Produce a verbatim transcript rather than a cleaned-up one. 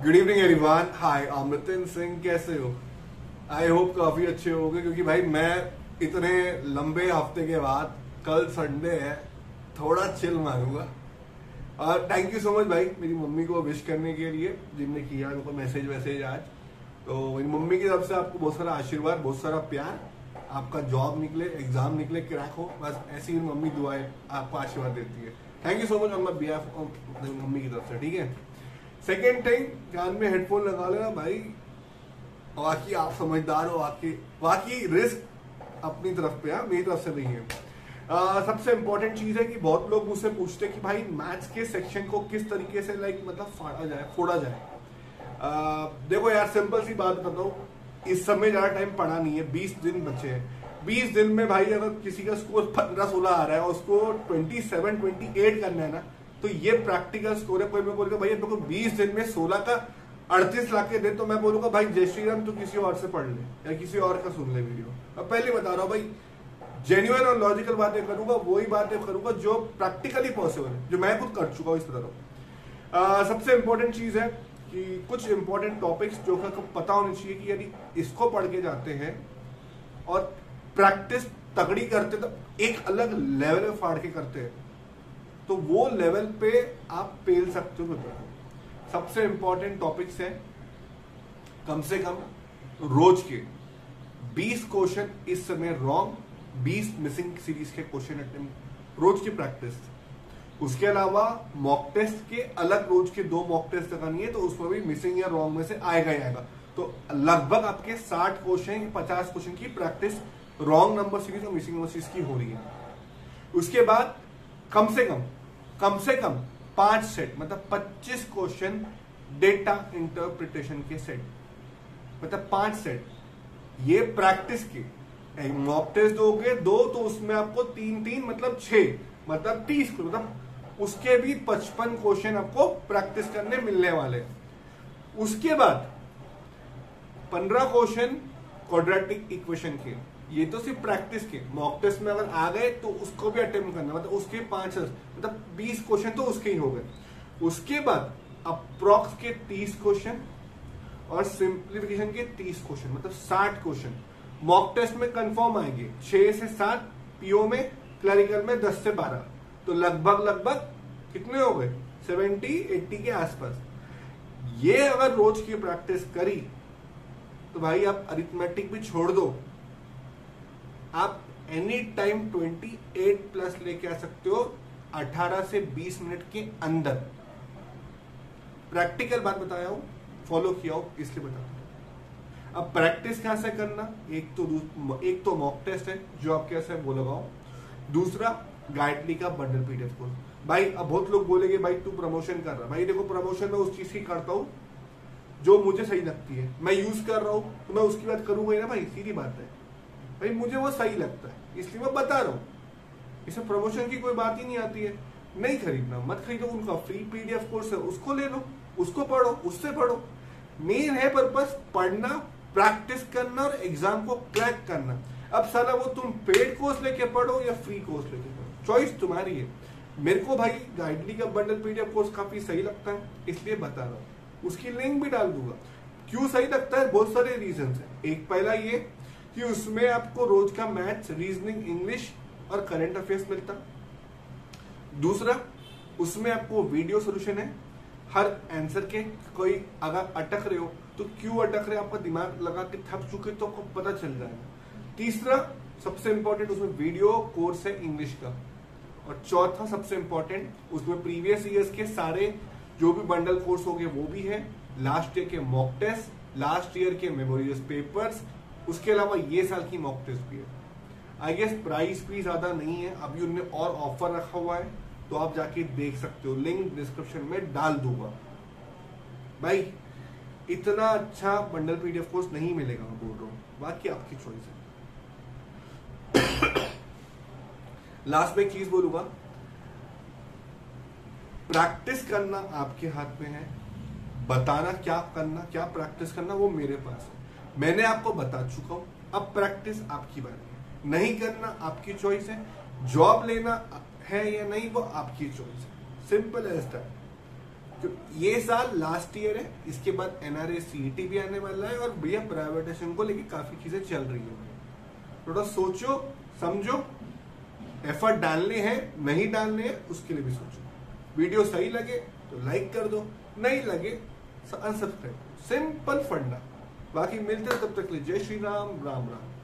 Good evening everyone. Hi Amritin Singh, कैसे हो? I hope काफी अच्छे होंगे, क्योंकि भाई मैं इतने लंबे हफ्ते के बाद कल संडे है थोड़ा चिल मारूंगा। और थैंक यू सो मच भाई मेरी मम्मी को विश करने के लिए, जिनने किया उनको मैसेज वैसेज आज। तो मेरी मम्मी की तरफ से आपको बहुत सारा आशीर्वाद, बहुत सारा प्यार, आपका जॉब निकले, एग्जाम निकले, क्रैक हो, बस ऐसी ही मम्मी दुआएं आपको आशीर्वाद देती है। Thank you so much on my behalf of mummy की तरफ से, ठीक है। सेकेंड थिंग, कान में हेडफोन लगा लेना भाई, बाकी आप समझदार हो, बाकी बाकी रिस्क अपनी तरफ पे है, मेरी तरफ से नहीं है। आ, सबसे इंपॉर्टेंट चीज है कि बहुत लोग मुझसे पूछते हैं कि भाई मैथ्स के सेक्शन को किस तरीके से लाइक मतलब फाड़ा जाए, फोड़ा जाए। आ, देखो यार, सिंपल सी बात बताता हूँ, इस समय ज्यादा टाइम पढ़ा नहीं है, बीस दिन बचे हैं। बीस दिन में भाई अगर किसी का स्कोर पंद्रह सोलह आ रहा है और उसको ट्वेंटी सेवन ट्वेंटी एट करना है ना, तो ये प्रैक्टिकल स्कोर है। कोई मैं बोलूंगा भाई मेरे को बीस दिन में सोलह का अड़तीस ला के दे, तो मैं बोलूंगा भाई जय श्री राम, तो किसी और से पढ़ ले या किसी और का सुन ले वीडियो। अब पहले बता रहा हूँ भाई, जेन्युइन और लॉजिकल बातें करूंगा, वही बातें करूंगा जो प्रैक्टिकली पॉसिबल है, जो मैं खुद कर चुका हूँ इस तरह। सबसे इंपॉर्टेंट चीज है कि कुछ इंपॉर्टेंट टॉपिक्स जो आपको पता होने चाहिए कि यदि इसको पढ़ के जाते हैं और प्रैक्टिस तगड़ी करते तो एक अलग लेवल में फाड़ के करते हैं, तो वो लेवल पे आप पेल सकते हो। सबसे इंपॉर्टेंट टॉपिक्स है, कम से कम रोज के बीस क्वेश्चन इस समय रॉन्ग, बीस मिसिंग सीरीज के क्वेश्चन अटेम्प्ट, रोज की प्रैक्टिस। उसके अलावा मॉक टेस्ट के अलग रोज के दो मॉक टेस्ट लगानी है, तो उसमें भी मिसिंग या रॉन्ग में से आएगा ही आएगा। तो लगभग आपके साठ क्वेश्चन पचास क्वेश्चन की प्रैक्टिस रॉन्ग नंबर सीरीज और मिसिंग नंबर सीरीज की हो रही है। उसके बाद कम से कम कम से कम पांच सेट, मतलब पच्चीस क्वेश्चन डेटा इंटरप्रिटेशन के सेट, मतलब पांच सेट, ये प्रैक्टिस के। मॉक टेस्ट दोगे दो, तो उसमें आपको तीन तीन मतलब छह, मतलब तीस, मतलब उसके भी पचपन क्वेश्चन आपको प्रैक्टिस करने मिलने वाले। उसके बाद पंद्रह क्वेश्चन क्वाड्रेटिक इक्वेशन के, ये तो सिर्फ प्रैक्टिस के। मॉक टेस्ट में अगर आ गए तो उसको भी अटेम्प्ट करना, मतलब उसके पांच, मतलब बीस क्वेश्चन तो उसके ही हो गए। उसके बाद अप्रॉक्स के तीस क्वेश्चन और सिंप्लीफिकेशन के तीस क्वेश्चन, मतलब साठ क्वेश्चन मॉक टेस्ट में कंफर्म आएंगे। छह से सात, पीओ में, क्लरिकल में दस से बारह, तो लगभग लगभग कितने हो गए? सेवेंटी एट्टी के आसपास। ये अगर रोज की प्रैक्टिस करी तो भाई आप अरिथमेटिक भी छोड़ दो, आप एनी टाइम अट्ठाईस प्लस लेके आ सकते हो अठारह से बीस मिनट के अंदर। प्रैक्टिकल बात बताया हूं, फॉलो किया हो इसलिए बताता हूं। अब प्रैक्टिस कहां से करना? एक तो एक तो मॉक टेस्ट है जो आपके ऐसे वो लगाओ, दूसरा गाइडली का बंडल पीडीएफ कोर्स। भाई अब बहुत लोग बोलेंगे भाई तू प्रमोशन कर रहा। भाई देखो, प्रमोशन में उस चीज की करता हूं जो मुझे सही लगती है, मैं यूज कर रहा हूं तो मैं उसकी बात करूंगा ही ना भाई, सीधी बात है भाई, मुझे वो सही लगता है इसलिए मैं बता रहा हूं। इसमें प्रमोशन की कोई बात ही नहीं आती है। नहीं खरीदना मत खरीदो, उनका फ्री पीडीएफ कोर्स है, उसको ले लो, उसको पढ़ो, उससे पढ़ो। मेन है पर्पस पढ़ना, प्रैक्टिस करना और एग्जाम को क्रैक करना। अब साला वो तुम पेड कोर्स लेके पढ़ो या फ्री कोर्स लेके पढ़ो, चॉइस तुम्हारी है। मेरे को भाई गाइडली का बंडल पीडीएफ कोर्स काफी सही लगता है, इसलिए बता रहा हूँ। उसकी लिंक भी डाल दूंगा। क्यों सही लगता है? बहुत सारे रीजन है। एक पहला ये कि उसमें आपको रोज का मैथ्स, रीजनिंग, इंग्लिश और करंट अफेयर्स मिलता। दूसरा, उसमें आपको वीडियो सोल्यूशन है हर आंसर के। कोई अगर अटक रहे हो तो क्यों अटक रहे, आपका दिमाग लगा के थक चुके तो आपको पता चल जाएगा। तीसरा सबसे इंपॉर्टेंट, उसमें वीडियो कोर्स है इंग्लिश का। और चौथा सबसे इंपॉर्टेंट, उसमें प्रीवियस ईयर्स के सारे जो भी बंडल कोर्स हो गए वो भी है, लास्ट ईयर के मॉक टेस्ट, लास्ट ईयर के मेमोरियस पेपर्स, उसके अलावा ये साल की मॉक टेस्ट भी है। आई गेस प्राइस भी ज्यादा नहीं है, अभी उन्होंने और ऑफर रखा हुआ है, तो आप जाके देख सकते हो, लिंक डिस्क्रिप्शन में डाल दूंगा। भाई इतना अच्छा बंडल पीडीएफ कोर्स नहीं मिलेगा, मैं बोल रहा हूँ, बाकी आपकी चॉइस है। लास्ट में एक चीज बोलूंगा, प्रैक्टिस करना आपके हाथ में है, बताना क्या करना, क्या प्रैक्टिस करना वो मेरे पास है। मैंने आपको बता चुका हूं, अब प्रैक्टिस आपकी बारी है। नहीं करना आपकी चॉइस है, जॉब लेना है या नहीं वो आपकी चॉइस है, सिंपल एज दैट। ये साल लास्ट ईयर है, इसके बाद एनआरए सीईटी भी आने वाला है और भैया प्राइवेटाइजेशन को लेके काफी चीजें चल रही है। थोड़ा सोचो समझो, एफर्ट डालने हैं नहीं डालने हैं उसके लिए भी सोचो। वीडियो सही लगे तो लाइक कर दो, नहीं लगे अनसब्सक्राइब, सिंपल फंडा। बाकी मिलते हैं तब तक के लिए जय श्री राम, राम राम।